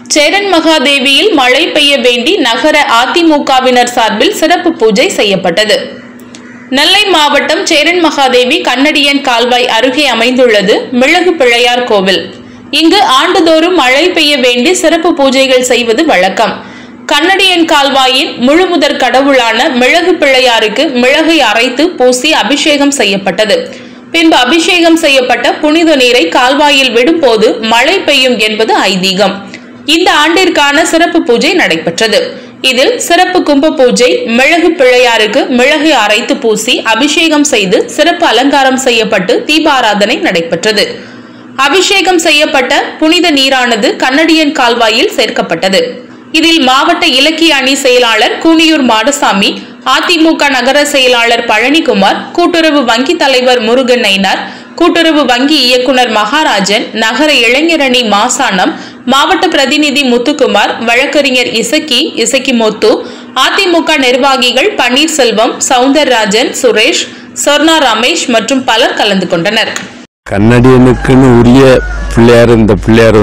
சேரன் மகாதேவியில் மழை பெய்ய வேண்டி நகர அதிமுகவினர் சார்பில் சிறப்பு பூஜை செய்யப்பட்டது. நெல்லை மாவட்டம் சேரன் மகாதேவி கண்ணடியன் கால்வாய் அருகே அமைந்துள்ளது மிளகு பிள்ளையார் கோவில். இங்கு ஆண்டுதோறும் மழை பெய்ய வேண்டி சிறப்பு பூஜைகள் செய்வது வழக்கம். கண்ணடியன் கால்வாயின் முழுமுதற் கடவுளான மிளகு பிள்ளையாருக்கு மிளகை அரைத்து பூசி அபிஷேகம் செய்யப்பட்டது. பின்பு அபிஷேகம் செய்யப்பட்ட புனித நீரை கால்வாயில் விடும்போது மழை பெய்யும் என்பது ஐதீகம். இந்த ஆண்டிற்கான சிறப்பு பூஜை நடைபெற்றது. இதில் சிறப்பு கும்ப பூஜை, மிளகு பிள்ளையாருக்கு மிளகை அரைத்து பூசி அபிஷேகம் செய்து சிறப்பு அலங்காரம் செய்யப்பட்டு தீபாராதனை நடைபெற்றது. அபிஷேகம் செய்யப்பட்ட புனித நீரானது கண்ணடியன் கால்வாயில் சேர்க்கப்பட்டது. இதில் மாவட்ட இலக்கிய அணி செயலாளர் கூனியூர் மாடசாமி, அதிமுக நகர செயலாளர் பழனிக்குமார், கூட்டுறவு வங்கி தலைவர் முருகன் நயினார், கூட்டுறவு வங்கி இயக்குனர் மகாராஜன், நகர இளைஞரணி மாசானம், மாவட்ட பிரதிநிதி முத்துக்குமார், வழக்கறிஞர் இசக்கி முத்து, அதிமுக நிர்வாகிகள் பன்னீர்செல்வம், சவுந்தரராஜன், சுரேஷ், சொர்ணா ரமேஷ் மற்றும் பலர் கலந்து கொண்டனர். கண்ணடியனுக்குன்னு உரிய பிள்ளையார். இந்த பிள்ளையார்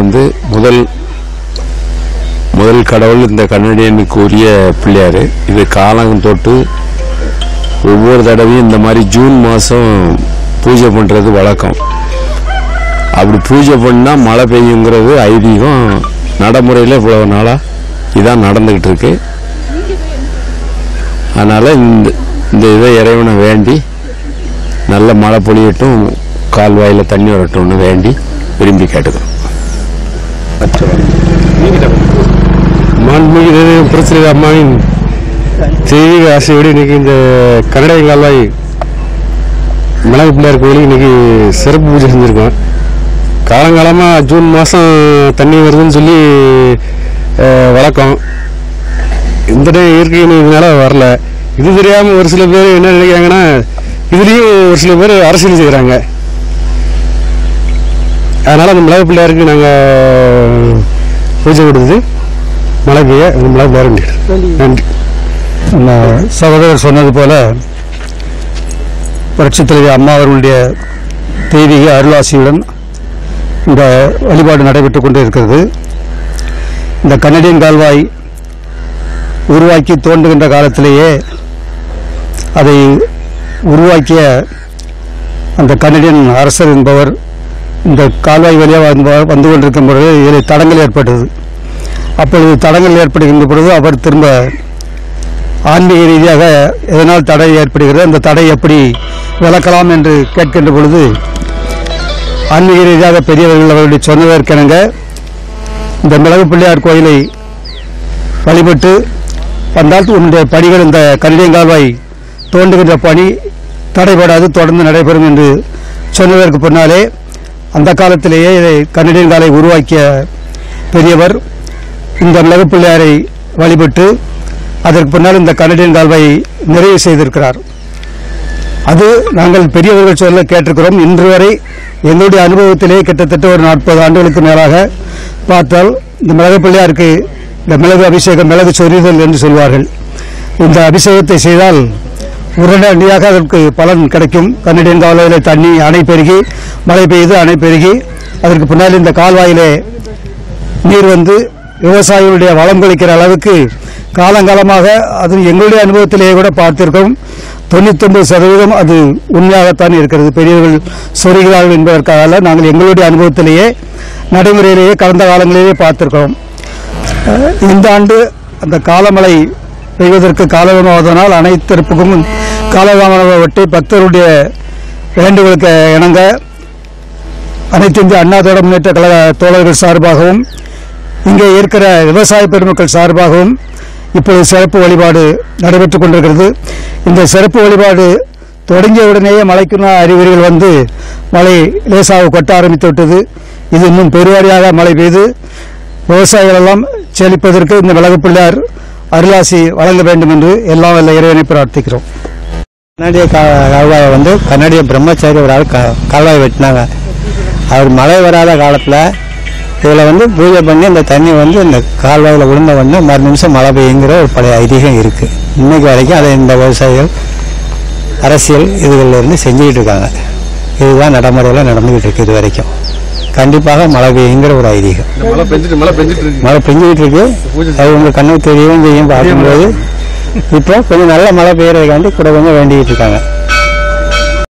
முதல் கடவுள். இந்த கண்ணடியனுக்கு உரிய பிள்ளையார். இது காலம் தொட்டு ஒவ்வொரு தடவையும் இந்த மாதிரி ஜூன் மாதம் பூஜை பண்ணுறது வழக்கம். அப்படி பூஜை பண்ணால் மழை பெய்யுங்கிறது ஐதீகம். நடைமுறையில் இவ்வளவு நாளாக இதான் நடந்துக்கிட்டு இருக்கு. அதனால் இந்த இதை இறைவனை வேண்டி நல்ல மழை பொழியட்டும், கால்வாயில் தண்ணி வரட்டும்னு வேண்டி விரும்பி கேட்டுக்கிறோம். மாண்புமிகு புரட்சி அம்மாவின் தெய்வீக ஆசையோடு இன்னைக்கு இந்த கண்ணடியன் கால்வாய் மிளகு பிள்ளையார் கோயிலுக்கு இன்னைக்கு சிறப்பு பூஜை செஞ்சுருக்கோம். காலங்காலமாக ஜூன் மாதம் தண்ணி வருதுன்னு சொல்லி வழக்கம். இந்த இயற்கை இதனால வரல. இது தெரியாமல் ஒரு சில பேர் என்ன நினைக்கிறாங்கன்னா, இதுலேயும் ஒரு சில பேர் அரசியல் செய்கிறாங்க. அதனால் அந்த மிளகு பிள்ளையாருக்கு நாங்கள் பூஜை கொடுத்து மழை பெய்ய மழை பெய்ய நன்றி. நம்ம சகோதரர் சொன்னது போல புரட்சித் தலைவர் அம்மா அவர்களுடைய தெய்வீக அருளாசியுடன் இந்த வழிபாடு நடைபெற்று கொண்டு இருக்கிறது. இந்த கண்ணடியன் கால்வாய் உருவாக்கி தோன்றுகின்ற காலத்திலேயே அதை உருவாக்கிய அந்த கண்ணடியன் அரசர் என்பவர் இந்த கால்வாய் வழியாக வந்து கொண்டிருக்கும் பொழுது இதில் தடங்கள் ஏற்பட்டது. அப்பொழுது தடங்கள் ஏற்படுகின்ற பொழுது அவர் திரும்ப ஆன்மீக ரீதியாக எதனால் தடை ஏற்படுகிறது, அந்த தடை எப்படி விளக்கலாம் என்று கேட்கின்ற பொழுது ஆன்மீக ரீதியாக பெரியவர்கள் அவர்களுடைய சொன்னதற்கிணங்க இந்த மிளகு பிள்ளையார் கோயிலை வழிபட்டு வந்தால் உன்னுடைய பணிகள் இந்த கண்ணடியன் கால்வாய் தோன்றுகின்ற பணி தடைபடாது, தொடர்ந்து நடைபெறும் என்று சொன்னதற்கு பின்னாலே அந்த காலத்திலேயே இதை கண்ணடியன் காலை உருவாக்கிய பெரியவர் இந்த மிளகு பிள்ளையாரை வழிபட்டு அதற்கு பின்னால் இந்த கண்ணடியன் கால்வாயை நிறைவு செய்திருக்கிறார். அது நாங்கள் பெரியவர்கள் சொல்ல கேட்டிருக்கிறோம். இன்று வரை எங்களுடைய அனுபவத்திலே கிட்டத்தட்ட ஒரு 40 ஆண்டுகளுக்கு மேலாக பார்த்தால் இந்த மிளகு பிள்ளையாருக்கு இந்த மிளகு அபிஷேகம், மிளகு சொரிதல் என்று சொல்வார்கள். இந்த அபிஷேகத்தை செய்தால் உடனடியாக அதற்கு பலன் கிடைக்கும். கண்ணடியன் கால்வாயிலே தண்ணி அணை பெருகி மழை பெய்து அணை பெருகி அதற்கு பின்னால் இந்த கால்வாயிலே நீர் வந்து விவசாயிகளுடைய வளம் கழிக்கிற அளவுக்கு காலங்காலமாக அது எங்களுடைய அனுபவத்திலேயே கூட பார்த்திருக்கோம். 99% அது உண்மையாகத்தான் இருக்கிறது. பெரியவர்கள் சொல்கிறார்கள் என்பதற்காக நாங்கள் எங்களுடைய அனுபவத்திலேயே நடைமுறையிலேயே கடந்த காலங்களிலேயே பார்த்திருக்கிறோம். இந்த ஆண்டு அந்த காலமழை பெய்வதற்கு காலதாமதமாவதனால் அனைத்திற்கும் காலதாமதமாக ஒட்டி பக்தருடைய வேண்டுகளுக்கு இணங்க அனைத்து இந்திய அண்ணா திராவிட முன்னேற்ற கழக தோழர்கள் சார்பாகவும் இங்கே இருக்கிற விவசாய பெருமக்கள் சார்பாகவும் இப்பொழுது சிறப்பு வழிபாடு நடைபெற்றுக் கொண்டிருக்கிறது. இந்த சிறப்பு வழிபாடு தொடங்கியவுடனேயே மழைக்குள்ள அறிகுறிகள் வந்து மழை லேசாக கொட்ட ஆரம்பித்து விட்டது. இது இன்னும் பெருவாரியாக மழை பெய்து விவசாயிகள் எல்லாம் செழிப்பதற்கு இந்த மிளகு பிள்ளையார் அருளாசி வழங்க வேண்டும் என்று எல்லாம் வல்ல இறைவனை பிரார்த்திக்கிறோம். கண்ணடிய கால்வாயை வந்து கண்ணடிய பிரம்மச்சாரி ஒரு ஆள் கால்வாய் வெட்டினாங்க. அவர் மழை வராத காலத்தில் இதில் வந்து பூஜை பண்ணி இந்த தண்ணி வந்து இந்த கால்வாயில் விழுந்த உடனே மறு நிமிஷம் மழை பெய்யுங்கிற ஒரு பழைய ஐதீகம் இருக்குது. இன்றைக்கு வரைக்கும் அதை இந்த விவசாயிகள் அரசியல் இதுகளில் இருந்து செஞ்சுக்கிட்டு இருக்காங்க. இதுதான் நடைமுறையில் நடந்துக்கிட்டு இருக்குது இது வரைக்கும். கண்டிப்பாக மழை பெய்யுங்கிற ஒரு ஐதீகம். மழை பெஞ்சுக்கிட்டு இருக்கு. அது உங்கள் கண்ணுக்கு தெரியவும் செய்யும் பார்க்கும்போது இப்போ கொஞ்சம் நல்ல மழை பெய்யறதுக்காண்டி கூட கொஞ்சம் வேண்டிக்கிட்டு இருக்காங்க.